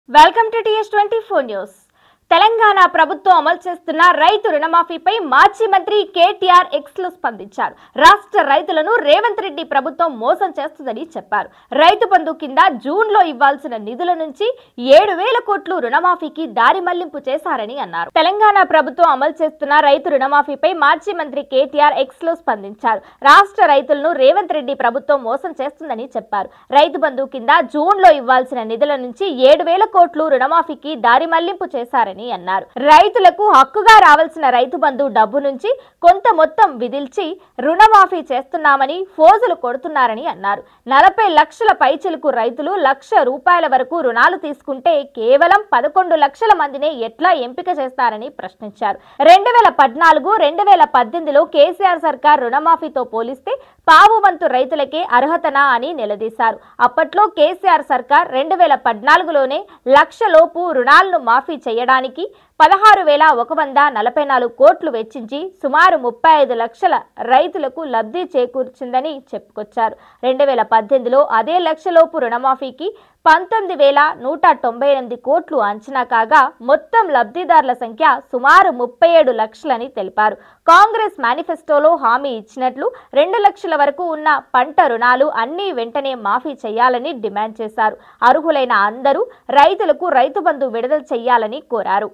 Welcome to TS24 news. Telangana ప్రభుత్వం అమలు చేస్తున్న రైతు రుణమాఫీపై మాజీ మంత్రి కేటీఆర్ ఎక్స్ లో స్పందించారు. రాష్ట్ర రైతులను రేవంత్ రెడ్డి ప్రభుత్వం మోసం చేస్తుందని చెప్పారు. రైతు బంధు కింద జూన్ లో ఇవ్వాల్సిన నిధుల నుంచి 7,000 కోట్లు రుణమాఫీకి దారి మళ్లింపు చేశారని అన్నారు. తెలంగాణ ప్రభుత్వం అమలు చేస్తున్న రైతు రుణమాఫీపై మాజీ మంత్రి కేటీఆర్ ఎక్స్ లో స్పందించారు. రాష్ట్ర రైతులను రేవంత్ రెడ్డి ప్రభుత్వం మోసం చేస్తుందని చెప్పారు. రైతు బంధు కింద జూన్ లో ఇవ్వాల్సిన నిధుల నుంచి 7,000 కోట్లు రుణమాఫీకి దారి మళ్లింపు చేశారని అన్నారు. రైతులకు హక్కుగా రావాల్సిన రైతు బంధు డబ్బు నుంచి కొంత మొత్తం విధిల్చి రుణమాఫీ చేస్తున్నామని ఫోజులు కొడుతున్నారని అన్నారు. 40 లక్షల పైచిలకు రైతులు ₹1,00,000 వరకు రుణాలు తీసుకుంటే కేవలం 11 లక్షల మందినే ఎట్లా ఎంపిక చేస్తారని ప్రశ్నించారు. 2014, 2018లో కేసీఆర్ సర్కార్ రుణమాఫీతో పోలిస్తే పావు వంతు రైతులకే అర్హతనా అని నిలదీశారు. అప్పట్లో కేసీఆర్ సర్కార్ 2014లోనే లక్ష లోపు రుణాలను మాఫీ చేయడానికి 16,144 కోట్లు వెచ్చించి సుమారు 35 లక్షల రైతులకు లబ్ధి చేకూర్చిందని చెప్పుకొచ్చారు. 2018లో అదే లక్షలోపు రుణమాఫీకి 19,198 కోట్లు అంచనా కాగా మొత్తం లబ్ధిదారుల సంఖ్య సుమారు 37 లక్షలని తెలిపారు. కాంగ్రెస్ మేనిఫెస్టోలో హామీ ఇచ్చినట్లు 2 లక్షల వరకు ఉన్న పంట రుణాలు అన్ని వెంటనే మాఫీ చేయాలని డిమాండ్ చేశారు. అర్హులైన అందరూ రైతులకు రైతు బంధు విడుదల చేయాలని కోరారు.